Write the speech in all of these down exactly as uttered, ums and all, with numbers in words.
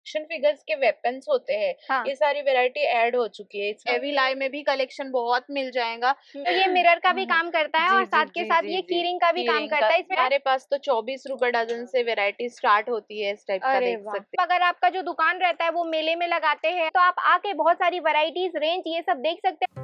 Action figures के weapons होते हैं, हाँ। ये सारी वैरायटी ऐड हो चुकी है। इसमें हेवी लाई में भी कलेक्शन बहुत मिल जाएगा। तो ये मिरर का भी काम करता है जी, और जी, साथ के जी, साथ जी, ये जी। कीरिंग का भी काम कीरिंग करता का है। इसमें हमारे पास तो चौबीस रुपए डजन से वैरायटी स्टार्ट होती है, इस टाइप का अरे देख वाह! सकते हैं। अगर आपका जो दुकान रहता है वो मेले में लगाते हैं तो आप आके बहुत सारी वैरायटीज, रेंज ये सब देख सकते हैं।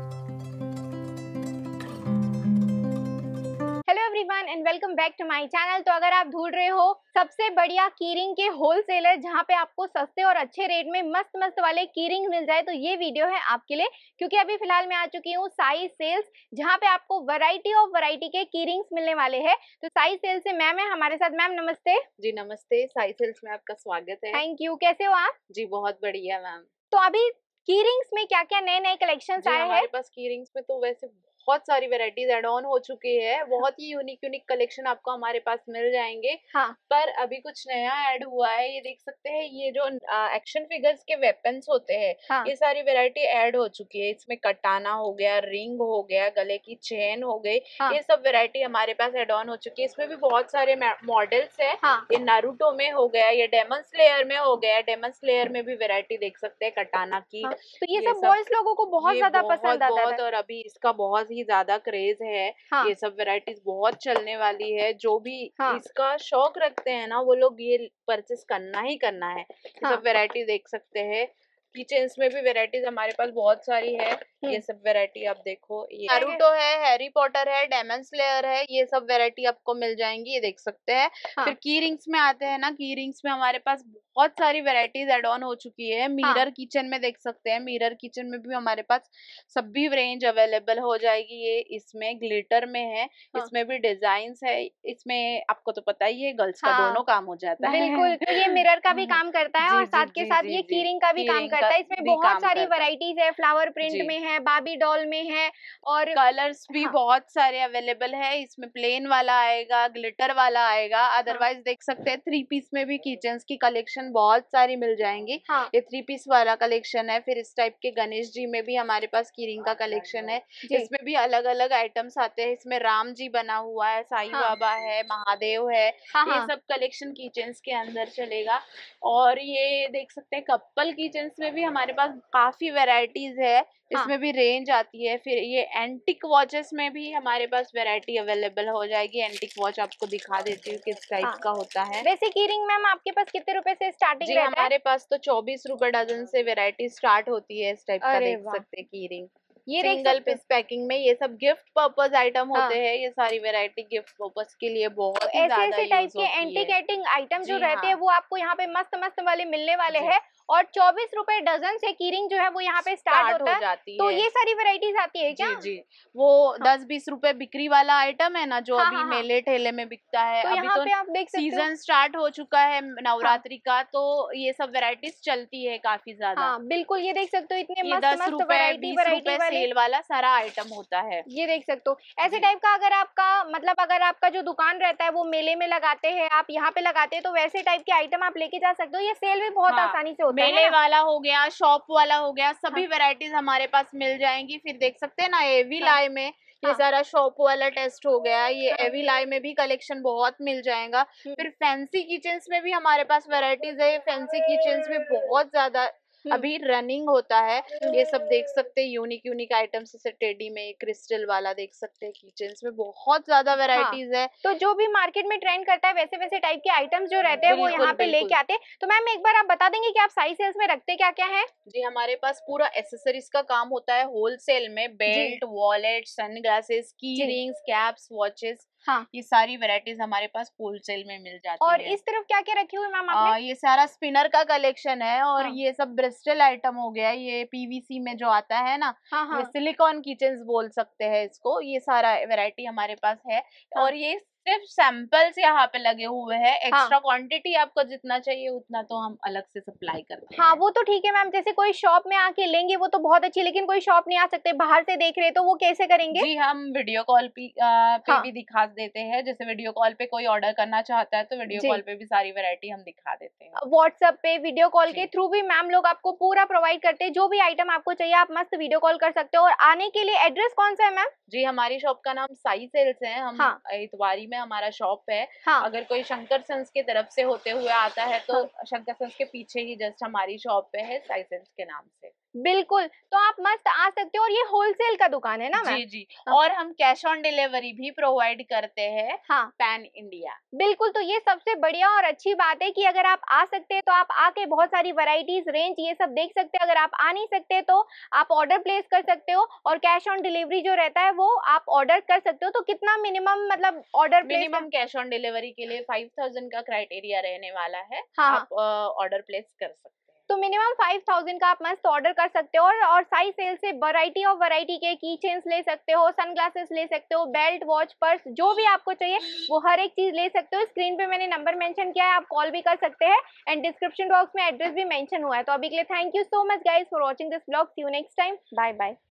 Hello everyone and welcome back to my channel. तो अगर आप ढूंढ रहे हो सबसे बढ़िया कीरिंग के होलसेलर जहां पे आपको सस्ते और अच्छे रेट में मस्त मस्त वाले कीरिंग मिल जाए तो ये वीडियो है आपके लिए, क्योंकि अभी फिलहाल मैं आ चुकी हूँ साई सेल्स, जहां पे आपको वैरायटी ऑफ वैरायटी के कीरिंग्स मिलने वाले हैं। तो साई सेल्स से मैम है हमारे साथ। मैम नमस्ते। जी नमस्ते, साई सेल्स में आपका स्वागत है। Thank you. कैसे हो आप? जी बहुत बढ़िया मैम। तो अभी कीरिंग्स में क्या क्या नए नए कलेक्शंस जी आए हैं? हमारे पास कीरिंग्स में तो वैसे बहुत सारी वैरायटीज ऐड ऑन हो चुकी है, बहुत ही यूनिक यूनिक कलेक्शन आपको हमारे पास मिल जाएंगे। हाँ। पर अभी कुछ नया ऐड हुआ है, ये देख सकते हैं, ये जो एक्शन फिगर्स के वेपन्स होते हैं, हाँ। ये सारी वैरायटी ऐड हो चुकी है। इसमें कटाना हो गया, रिंग हो गया, गले की चेन हो गई, हाँ। ये सब वैरायटी हमारे पास ऐड ऑन हो चुकी है। इसमें भी बहुत सारे मॉडल्स है। हाँ। ये नारुतो में हो गया, ये डेमन स्लेयर में हो गया, डेमन स्लेयर में भी वैरायटी देख सकते हैं कटाना की। हाँ। तो ये ये सब सब बॉयज लोगों को बहुत ये ज्यादा बहुत पसंद आता बहुत था। और अभी इसका बहुत ही ज्यादा क्रेज है। हाँ। ये सब वैरायटीज बहुत चलने वाली है। जो भी हाँ। इसका शौक रखते हैं ना, वो लोग ये परचेस करना ही करना है। ये हाँ। सब वैरायटी देख सकते हैं। किचन्स में भी वैरायटीज हमारे पास बहुत सारी है। ये सब वैरायटी आप देखो, ये नारुतो है, हैरी पॉटर है, डेमन स्लेयर है, ये सब वैरायटी आपको मिल जाएंगी, ये देख सकते हैं। हाँ। फिर की रिंग्स में आते हैं ना, की रिंग्स में हमारे पास बहुत सारी वैरायटीज एड ऑन हो चुकी है। मिरर हाँ। किचन में देख सकते हैं, मिरर किचन में भी हमारे पास सभी रेंज अवेलेबल हो जाएगी। ये इसमें ग्लिटर में है, हाँ। इसमें भी डिजाइन्स है। इसमें आपको तो पता ही है, गर्ल्स का हाँ। दोनों काम हो जाता है। बिल्कुल, तो ये मिरर का भी काम करता है जी और जी साथ के जी साथ जी ये जी कीरिंग का भी काम कीरिंग करता का है। इसमें भी बहुत काम सारी करता है। वैरायटीज है, फ्लावर प्रिंट जी में है, बार्बी डॉल में है और कलर्स भी हाँ। बहुत सारे अवेलेबल है। इसमें प्लेन वाला आएगा, ग्लिटर वाला आएगा। हाँ। अदरवाइज देख सकते हैं थ्री पीस में भी किचन्स की कलेक्शन बहुत सारी मिल जाएंगी। हाँ। ये थ्री पीस वाला कलेक्शन है। फिर इस टाइप के गणेश जी में भी हमारे पास कीरिंग का कलेक्शन है। जी। इसमें भी अलग अलग आइटम्स आते हैं। इसमें राम जी बना हुआ है, साईं हाँ। बाबा है, महादेव है। हाँ। ये हाँ। सब कलेक्शन किचन्स के अंदर चलेगा। और ये देख सकते हैं कपल किचन्स में भी हमारे पास काफी वेराइटीज है। हाँ। इसमें भी रेंज आती है। फिर ये एंटिक वॉचेस में भी हमारे पास वैरायटी अवेलेबल हो जाएगी। एंटिक वॉच आपको दिखा देती हूँ किस टाइप हाँ। का होता है। वैसे कीरिंग मैम आपके पास कितने रुपए से स्टार्टिंग जी रहता है? हमारे पास तो चौबीस रुपए डजन से वैरायटी स्टार्ट होती है, इस टाइप का अरे देख वाह! सकते हैं कीरिंग। ये देख सिंगल सकते हो। पीस पैकिंग में ये सब गिफ्ट पर्पस आइटम हाँ। होते हैं। ये सारी वैरायटी गिफ्ट पर्पस के लिए तो बहुत ही ऐसे ज्यादा ऐसे टाइप यूज के होती एंटीक है। एंटीक आइटम जो जी रहते हैं हाँ। वो आपको यहाँ पे मस्त मस्त वाले मिलने वाले जी हैं और चौबीस रुपए डजन से कीरिंग जो है वो यहाँ पे स्टार्ट स्टार्ट होता हो है। जाती तो है। ये सारी वैरायटीज आती है क्या? जी जी वो हाँ। दस बीस रुपए बिक्री वाला आइटम है ना, जो हाँ। अभी हाँ। हाँ। मेले ठेले में बिकता है। तो अभी यहाँ तो पे आप देख सकते हो। सीजन स्टार्ट हो चुका है हाँ। नवरात्रि का, तो ये सब वैरायटीज चलती है काफी ज्यादा। हाँ बिल्कुल, ये देख सकते हो इतने ये मस्त दस मस्त रुपए वैरायटी बीस वैरायटी रुपए वाले। सेल वाला सारा आइटम होता है। ये देख सकते हो ऐसे जी टाइप का। अगर आपका मतलब अगर आपका जो दुकान रहता है वो मेले में लगाते हैं, आप यहाँ पे लगाते हैं, तो वैसे टाइप के आइटम आप लेके जा सकते हो। ये सेल भी बहुत हाँ, आसानी से होता है मेले ना। वाला हो गया, शॉप वाला हो गया, सभी हाँ। वैरायटीज हमारे पास मिल जाएंगी। फिर देख सकते हैं ना एवी हाँ। लाई में, ये हाँ। सारा शॉप वाला टेस्ट हो गया। ये हाँ। एवी लाई में भी कलेक्शन बहुत मिल जाएगा। हम्म। फिर फैंसी किचन्स में भी हमारे पास वैरायटीज है। फैंसी किचन्स में बहुत ज्यादा हम्म। अभी रनिंग होता है। ये सब देख सकते हैं यूनिक यूनिक आइटम्स, जैसे टेडी में क्रिस्टल वाला देख सकते हैं। किचन्स में बहुत ज्यादा हाँ, वैरायटीज है। तो जो भी मार्केट में ट्रेंड करता है वैसे वैसे टाइप के आइटम्स जो रहते हैं वो बिल्कुल यहाँ पे बिल्कुल। लेके आते हैं। तो मैम एक बार आप बता देंगे कि आप साई सेल्स में रखते क्या क्या है? जी हमारे पास पूरा एसेसरीज का काम होता है होलसेल में। जी। बेल्ट, वॉलेट, सनग्लासेस, की जी। रिंग्स, कैप्स, वॉचेस, हाँ। ये सारी वैरायटीज हमारे पास होलसेल में मिल जाती और है। इस तरफ क्या क्या रखी हुई मैम आपने? आ, ये सारा स्पिनर का कलेक्शन है। और हाँ। ये सब ब्रिस्टल आइटम हो गया। ये पीवीसी में जो आता है ना, हाँ। ये हाँ। सिलिकॉन किचन्स बोल सकते हैं इसको। ये सारा वैरायटी हमारे पास है। हाँ। और ये सिर्फ सैंपल्स यहाँ पे लगे हुए हैं। हाँ। एक्स्ट्रा क्वांटिटी आपको जितना चाहिए उतना तो हम अलग से सप्लाई करते हाँ हैं। वो तो ठीक है मैम, जैसे कोई शॉप में आके लेंगे वो तो बहुत अच्छी, लेकिन कोई शॉप नहीं आ सकते, बाहर से देख रहे तो वो कैसे करेंगे? जी हम वीडियो कॉल पे आ, पे हाँ। भी दिखा देते हैं। जैसे वीडियो कॉल पे कोई ऑर्डर करना चाहता है तो वीडियो जी। कॉल पे भी सारी वैरायटी हम दिखा देते हैं। व्हाट्सएप पे वीडियो कॉल के जी थ्रू भी मैम लोग आपको पूरा प्रोवाइड करते हैं। जो भी आइटम आपको चाहिए आप मस्त वीडियो कॉल कर सकते हो। और आने के लिए एड्रेस कौन सा है मैम? जी हमारी शॉप का नाम साई सेल्स है। हम हाँ। इतवारी में में हमारा शॉप है। हाँ। अगर कोई शंकर सन्स की तरफ से होते हुए आता है तो हाँ। शंकर सन्स के पीछे ही जस्ट हमारी शॉप पे है, साई सेंस के नाम से। बिल्कुल, तो आप मस्त आ सकते हो और ये होलसेल का दुकान है ना मैम? जी, जी। हाँ। और हम कैश ऑन डिलीवरी भी प्रोवाइड करते हैं, हाँ। Pan India. बिल्कुल, तो ये सबसे बढ़िया और अच्छी बात है कि अगर आप आ सकते हैं तो आप आके बहुत सारी वैराइटीज, रेंज ये सब देख सकते हैं। अगर आप आ नहीं सकते तो आप ऑर्डर प्लेस कर सकते हो और कैश ऑन डिलीवरी जो रहता है वो आप ऑर्डर कर सकते हो। तो कितना मिनिमम मतलब order place? Minimum cash on delivery के लिए फाइव थाउज़ेंड का क्राइटेरिया रहने वाला है। हाँ, आप ऑर्डर प्लेस कर सकते हैं। तो मिनिमम फाइव थाउज़ेंड का आप मस्त ऑर्डर कर सकते हो और और साई सेल से वैरायटी ऑफ वैरायटी के की चेन्स ले सकते हो, सनग्लासेस ले सकते हो, बेल्ट, वॉच, पर्स, जो भी आपको चाहिए वो हर एक चीज ले सकते हो। स्क्रीन पे मैंने नंबर मेंशन किया है, आप कॉल भी कर सकते हैं एंड डिस्क्रिप्शन बॉक्स में एड्रेस भी मेंशन हुआ है। तो अभी के लिए thank you so much guys for watching this blog. See you next time, bye bye.